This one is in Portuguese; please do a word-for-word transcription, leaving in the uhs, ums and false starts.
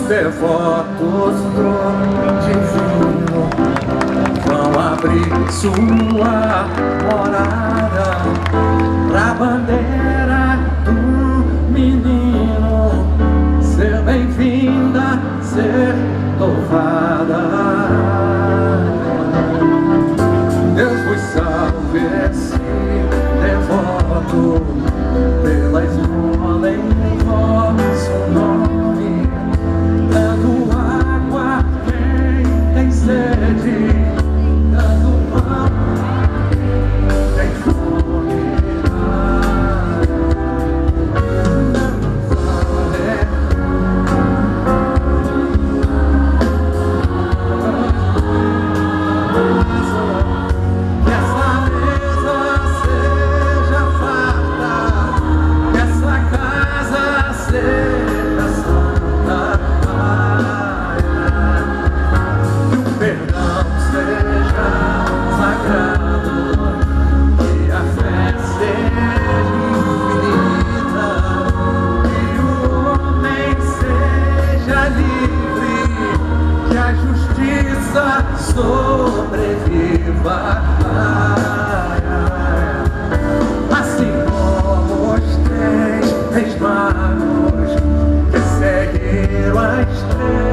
devotos trono divino vão abrir sua morada pra bandeira do menino ser bem-vinda, ser louvada. Deus vos salve, esse devoto pela esmola em vosso nome, dando água a quem tem sede, dando pão a quem tem fome. Que essa mesa seja farta, que essa casa seja santa, que o perdão seja sagrado, que a fé seja infinita, que o homem seja livre, que a justiça sobreviva. Assim como os três reis magos que seguiram a estrela